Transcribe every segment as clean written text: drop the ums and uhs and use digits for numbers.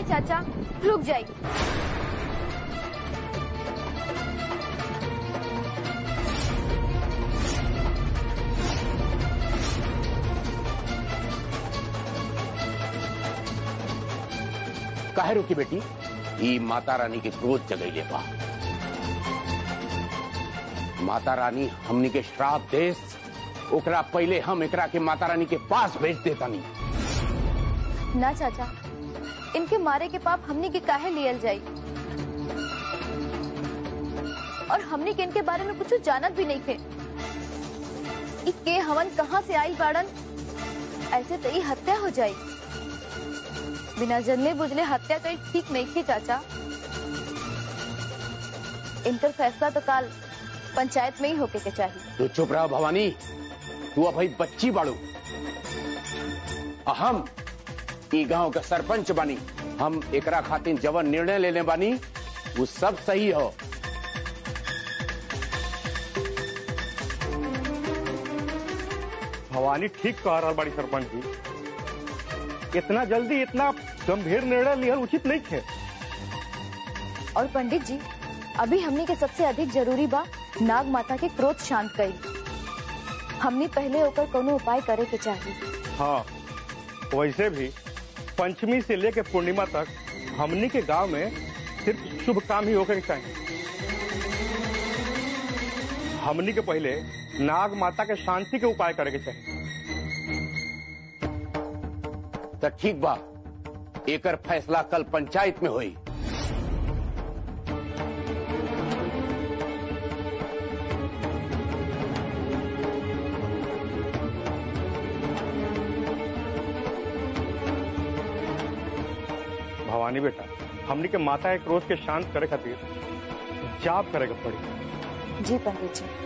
चाचा, रुक जाइए। काहे रुकी बेटी? ई माता रानी के क्रोध जगैले बा। माता रानी हमनी के श्राप देश, ओकरा पहले हम एकरा के माता रानी के पास भेज देता नहीं। ना चाचा, इनके मारे के पाप हमनी के काहे लियल जाई? और हमनी के इनके बारे में कुछ जानत भी नहीं थे। के हवन कहाँ से आई बाड़न? ऐसे तो ये हत्या हो जाई। बिना जन्मे बुझले हत्या कई ठीक नहीं थी चाचा। इनका फैसला तो काल पंचायत में ही होके के चाहिए। तो चुप रहा भवानी, तू अब भाई बच्ची बाड़ू। हम ई गांव का सरपंच बानी, हम एकरा खातिर जवन निर्णय लेने बानी वो सब सही हो। भवानी ठीक कह रहा बड़ी सरपंच जी, इतना जल्दी इतना गंभीर निर्णय लिया उचित नहीं थे। और पंडित जी, अभी हमने के सबसे अधिक जरूरी बा नाग माता के क्रोध शांत करी। हमने पहले होकर कोनो उपाय करे के चाहिए। हाँ, वैसे भी पंचमी से लेकर पूर्णिमा तक हमनी के गांव में सिर्फ शुभ काम ही होकर चाहिए। हमनी के पहले नाग माता के शांति के उपाय करे के चाहिए। तो ठीक बा, एकर फैसला कल पंचायत में हुई। भवानी बेटा, हमनी के माता के क्रोध के शांत करे खातिर जाप करेगा पड़ी। जी पंडित जी।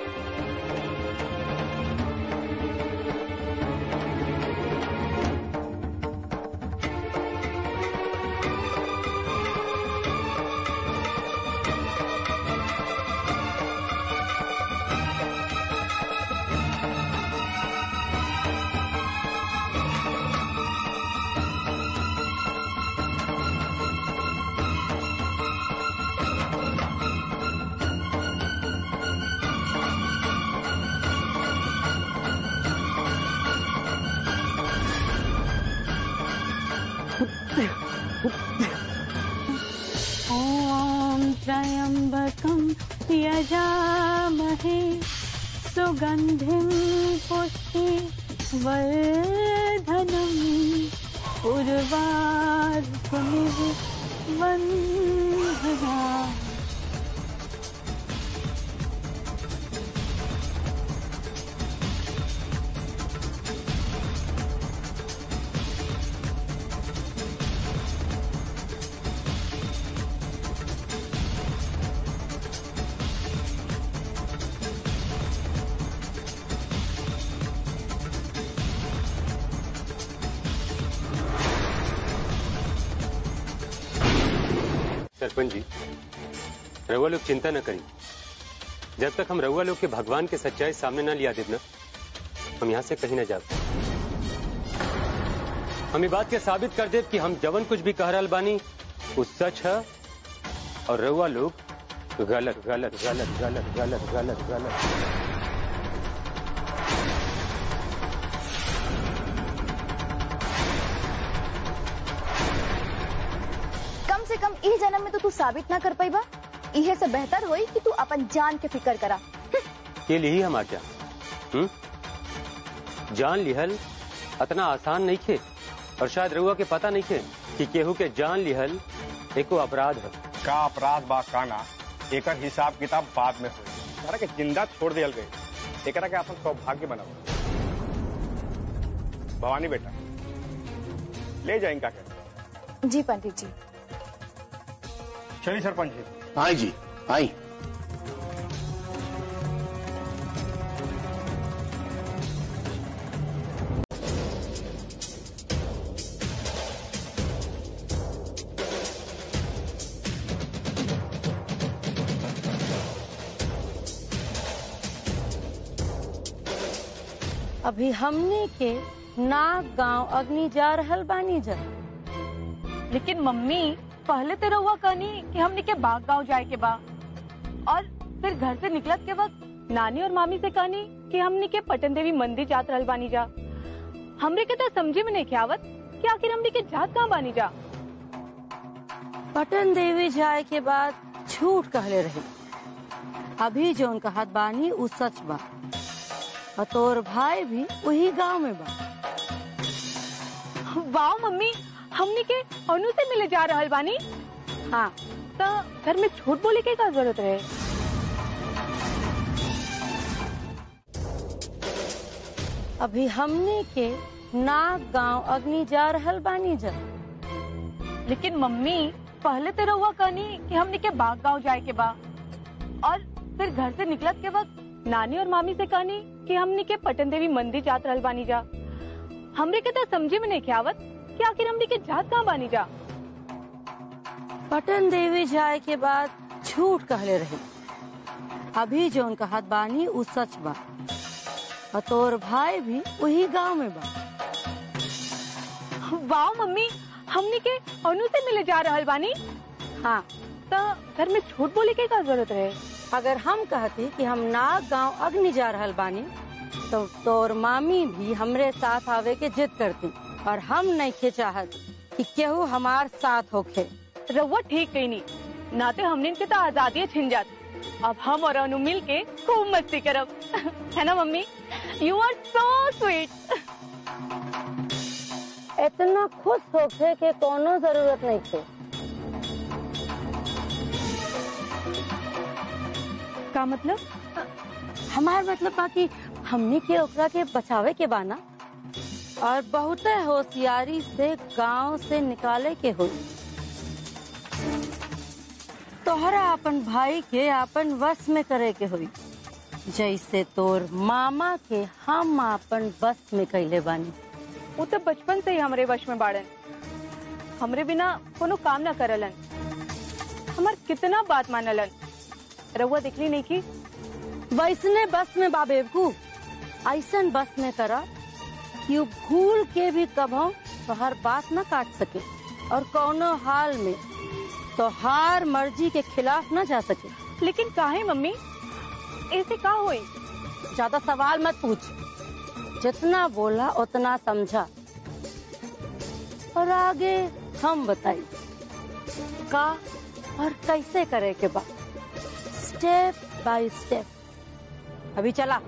ॐ त्र्यम्बकं यजामहे सुगन्धिं पुष्टिवर्धनम् उर्वारुकमिव वन्दनात्। सरपंच जी, रउआ लोग चिंता न करी। जब तक हम रउआ लोग के भगवान के सच्चाई सामने न लिया देना, हम यहाँ से कहीं न जाते। हम ये बात के साबित कर दे कि हम जवन कुछ भी कह रहल बानी वो सच है और रउआ लोग गलत गलत गलत गलत गलत गलत गलत। कम से कम इस जन्म में तो तू साबित ना कर पाईबा। इहे से बेहतर होई कि तू अपन जान के फिक्र करा। के लिए ही हमार जान लिहल इतना आसान नहीं खे, और शायद रउआ के पता नहीं खे कि केहू के जान लिहल एको अपराध है। का अपराध बा काना, एकर हिसाब किताब बाद में हुई। एकरा के जिंदा छोड़ दियल गई, एकरा के अपन सौभाग्य बनाओ। भवानी बेटा, ले जाए इनका के। जी पंडित जी। चलिए सरपंच जी। आई जी, आई। अभी हमने के नाग गांव अग्नि जा रहल बानी जब लेकिन मम्मी पहले तो रहुआ कहनी कि हमने के बाग गांव जाए के बा, और फिर घर से निकलत के वक्त नानी और मामी से कहनी कि हमने के पटन देवी मंदिर जात रहल बानी जा। हमरे के तो समझे में नहीं ख्यावत कि आखिर हमने के जात कहाँ बानी जा। पटन देवी जाए के बाद झूठ कहले रहे। अभी जो उनका हाथ बानी उ सच बा, और तोर भाई भी वही गांव में बा। वाह मम्मी, हमने के अनु से मिले जा रहल बानी। हाँ, तो घर में झूठ बोले के का जरूरत रहे। अभी हमने के नाग गांव अग्नि जा रहल बानी जा। लेकिन मम्मी पहले तो रहुआ कहनी कि हमने के बाग गांव जाए के बा, और फिर घर से निकलत के वक्त नानी और मामी से कहनी कि हमने के पटन देवी मंदिर जात रहल बानी जा। हमरे के तो समझे में नहीं ख्यावत कि आखिर हमने के जात कहाँ बानी जा। पटन देवी जाए के बाद झूठ कहले रहे। अभी जो उनका हाथ बानी उ सच बा, और तोर भाई भी वही गांव में बा। वाह मम्मी, हमने के अनु से मिले जा रहल बानी। हाँ, तो घर में झूठ बोले के का जरूरत रहे। अगर हम कहती कि हम नाग गांव अग्नि जा रहल बानी, तो तोर मामी भी हमरे साथ आवे के जिद करती, और हम नहीं के चाहत कि केहू हमार साथ होखे। रहुआ ठीक कही नहीं, नाते हमने इनके तो आजादी छिन जात। अब हम और अनु मिल के खूब मस्ती करब, है ना mummy? You are so sweet. इतना खुश होके के कोनो जरूरत नहीं थे। का मतलब? हमार मतलब बाकी हमने के ओकरा के बचावे के बाना, और बहुत होशियारी से गांव से निकाले के हुई। तोहरा अपन भाई के अपन वश में करे के हुई, जैसे तोर मामा के हम अपन वश में कैले बानी। वो तो बचपन से ही हमरे वश में बाड़न, हमरे बिना कोनो काम न करलन, हमार कितना बात मानलन। रहुआ देखली नहीं की? वैसने बस में बाबेबकू, ऐसन बस में करा यू भूल के भी कभो तोहर बात न काट सके, और कोनो हाल में तोहार मर्जी के खिलाफ न जा सके। लेकिन काहे मम्मी, ऐसे का हुई? ज्यादा सवाल मत पूछ, जितना बोला उतना समझा, और आगे हम बताई का और कैसे करे के बाद, स्टेप बाय स्टेप। अभी चला।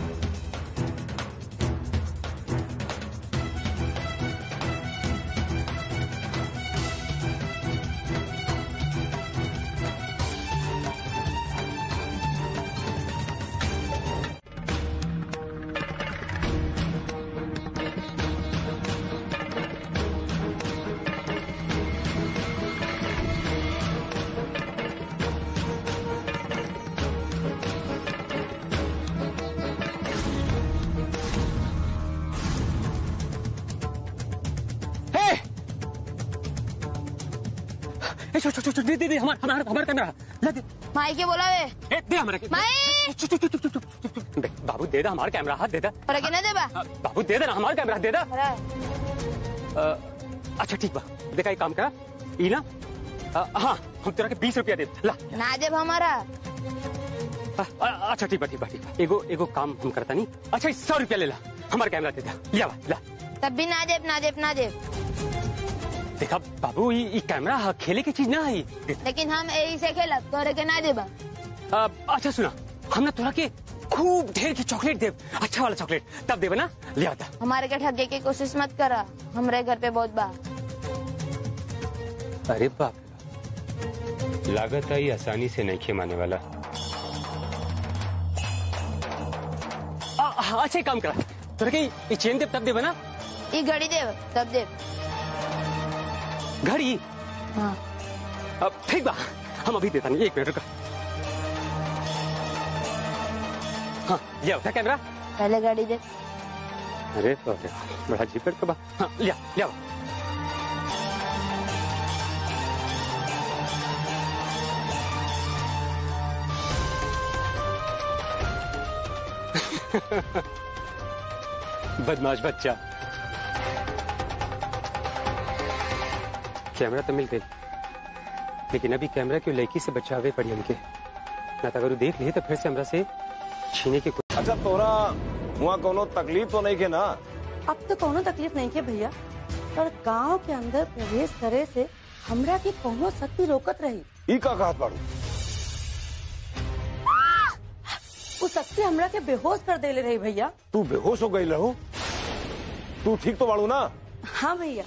दे हमारा कैमरा माई के बोला वे दे हमारा माई। बाबू दे दा हमारा कैमरा, हाथ दे दा। पर के ना देबा? बाबू दे देना हमारा कैमरा, दे दा। अच्छा ठीक बा, देखा एक काम करा ई ना, हाँ हम तेरा के 20 रुपया दे ला। ना देब हमारा। अच्छा ठीक बा ठीक बा ठीक बा, एगो काम हम करता नहीं। अच्छा 100 रुपया ले ला, हमारा कैमरा दे दा, लिया ला। तब भी ना देब ना देब ना देब। देखा बाबू ये कैमरा खेले की चीज ना है, लेकिन हम यही से खेलब, तोरे के ना देबा। अच्छा सुना, हम ना तोरा के खूब ढेर की चॉकलेट देव, अच्छा वाला चॉकलेट, तब देव ना, ले आता। हमारे के ठगे की कोशिश मत करा, हमारे घर पे बहुत बा। अरे बाप, लागत है आसानी से नहीं खेमाने वाला। अच्छा एक काम करा, तोरा के ये चेन देव तब देव ना, ये घड़ी देव तब देव। घड़ी? हाँ अब ठीक बा, हम अभी देता नहीं, 1 मिनट रुका। हाँ लिया उठा कैमरा, पहले गाड़ी दे। अरे बाप रे, बड़ा जीपेट का बा। हाँ लिया लिया। बदमाश बच्चा। कैमरा तो मिल गई, लेकिन अभी कैमरा की लड़की से बचावे पड़ी हमके, ना तो अगर देख लिए तो फिर से हमरा से छीने की कोशिश। अच्छा तोरा वहाँ कोनो तकलीफ तो नहीं के ना? अब तो कोनो तकलीफ नहीं के भैया, पर गांव के अंदर प्रवेश करे से हमरा के कोनो शक्ति रोकत रही। ई का कहत बाड़ू? वो शक्ति हमरा के बेहोश कर देले रही भैया। तू बेहोश हो गई रहो? तू ठीक तो बाड़ू ना? हाँ भैया।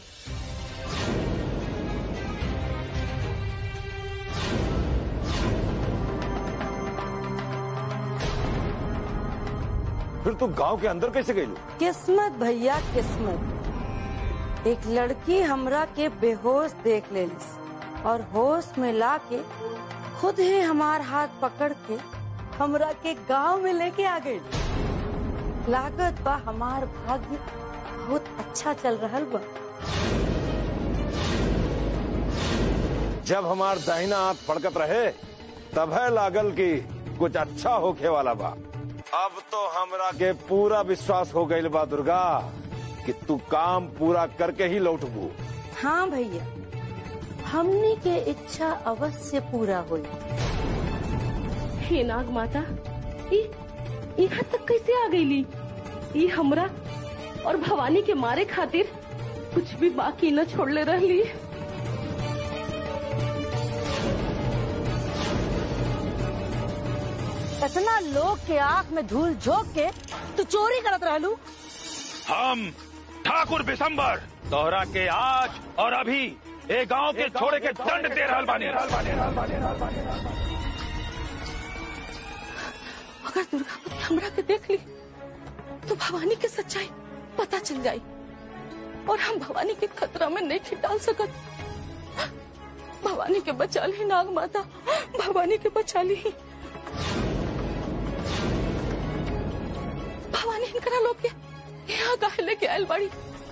फिर तू गांव के अंदर कैसे गई? किस्मत भैया किस्मत। एक लड़की हमरा के बेहोश देख लेनी और होश में लाके खुद ही हमार हाथ पकड़ के हमरा के गांव में लेके आ गई। लागत बा हमार भाग्य बहुत अच्छा चल रहा बा। जब हमार दाहिना हाथ फड़कत रहे तब है लागल कि कुछ अच्छा होके वाला बा। अब तो हमरा के पूरा विश्वास हो गई बा दुर्गा कि तू काम पूरा करके ही लौटबू। हाँ भैया, हमनी के इच्छा अवश्य पूरा हुई। हे नाग माता, यहाँ तक कैसे आ गईली? ई हमरा और भवानी के मारे खातिर कुछ भी बाकी न छोड़ले रहली। इतना लोग के आँख में धूल झोंक के तू चोरी करत रहलू। हम ठाकुर बिशंबर तोहरा के आज और अभी ए गांव के छोड़े के दंड दे रहल बानी। अगर दुर्गावती हमरा के देख ली तो भवानी के सच्चाई पता चल जाई और हम भवानी के खतरा में नहीं डाल सकत। भवानी के बचा ली नाग माता, भवानी के बचा ली। भवानी इनकरा लोग के यहाँ काहे लेके आयल बाड़ी?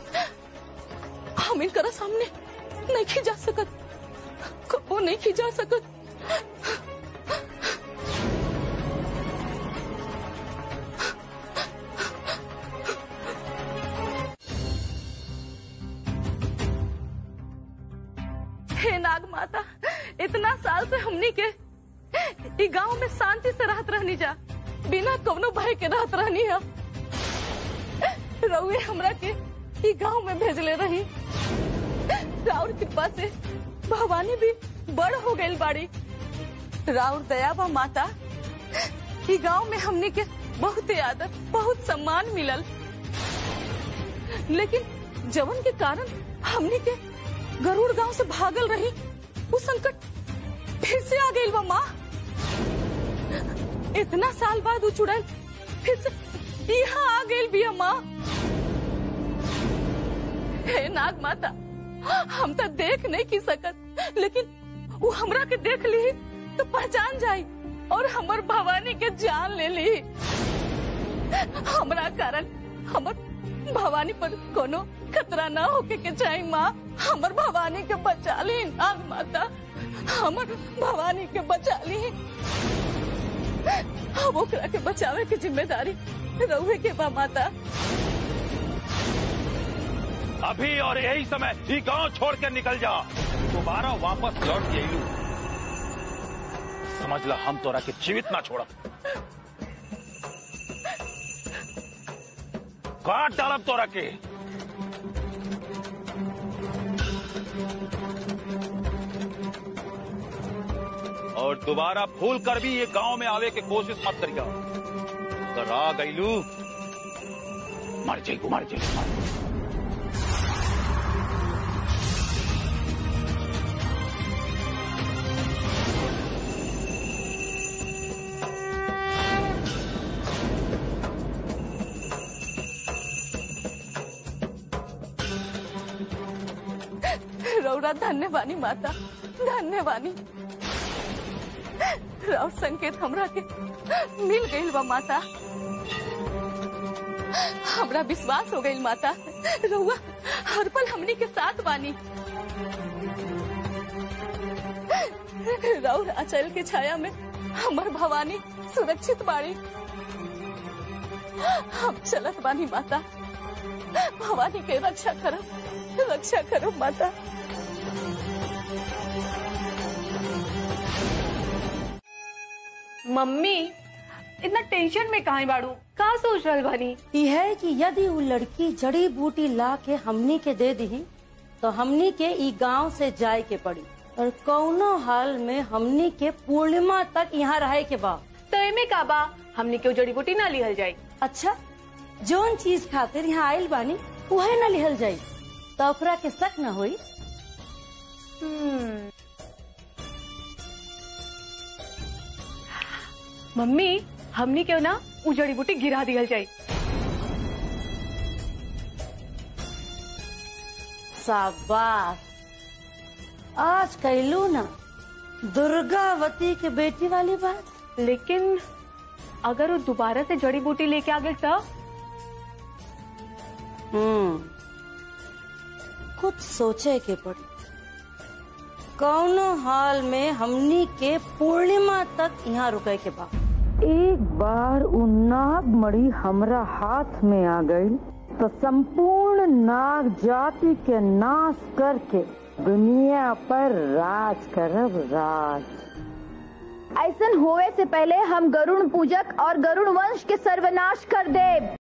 हम इनकरा सामने नहीं जा सकत, कबो नहीं जा सकत। हे नाग माता, इतना साल से हमनी के ई गांव में शांति से रहत रहनी जा, बिना कवनो भय के रहत रहनी है। रउए हमरा के ई गांव में भेजले रही। राउर कृपा से भवानी भी बड़ हो गई बाड़ी। राउर दया बा माता, ई गांव में हमनी के बहुत आदर बहुत सम्मान मिलल। लेकिन जवन के कारण हमनी के गरुड़ गांव से भागल रही, वो संकट फिर से आ गई बा माँ। इतना साल बाद उचुड़ल फिर से यहाँ आ गई बिया माँ। हे नाग माता, हम तो देख नहीं की सकत, लेकिन वो हमरा के देख ली तो पहचान जाई और हमर भवानी के जान ले ली। हमरा कारण हमर भवानी पर कोनो खतरा ना होके के चाहिए माँ। हमर भवानी के बचा ली नाग माता, हमर भवानी के बचा ली। अब ओकरा के बचावे की जिम्मेदारी रउहे के बा माता। अभी और यही समय ये गांव छोड़ कर निकल जा, दोबारा वापस लौट के आइलू। समझ ला हम तोरा के जीवित ना छोड़ा, काट डालब तोरा के। और दोबारा भूल कर भी ये गांव में आवे के कोशिश मत करिया। अगर आ गईलू मर जाएगू, मर जाएगू। रौरा धन्यवानी माता, धन्यवानी। राउर संकेत हमरा के मिल गई बा माता। हमरा विश्वास हो गई माता, रउआ हर पल हमनी के साथ बानी। राउर आंचल के छाया में हमर भवानी सुरक्षित बाड़ी। हम चलत बानी माता, भवानी के रक्षा करो माता। मम्मी इतना टेंशन में काहे बाड़ू? का सोच रहल बानी? यह है कि यदि वो लड़की जड़ी बूटी ला के हमनी के दे दी तो हमनी के ई गांव से जाए के पड़ी और कौनो हाल में हमनी के पूर्णिमा तक यहाँ रहे के बा। तो एमे का बा, हमनी के जड़ी बूटी ना लिहल जाई। अच्छा, जोन चीज खातिर यहाँ आयल बानी उहे न लिहल जाई तो ओकरा के शक न होई। मम्मी हमनी क्यों ना उ जड़ी बूटी गिरा दिहल जाई। शाबाश, आज कैलू ना दुर्गावती के बेटी वाली बात। लेकिन अगर वो दोबारा से जड़ी बूटी लेके आ गए तब? कुछ सोचे के पड़ी। कौनो हाल में हमनी के पूर्णिमा तक यहाँ रुके के बाद एक बार उ नाग मणि हमरा हाथ में आ गई तो संपूर्ण नाग जाति के नाश करके दुनिया पर राज करब राज। ऐसन होए से पहले हम गरुड़ पूजक और गरुड़ वंश के सर्वनाश कर देब।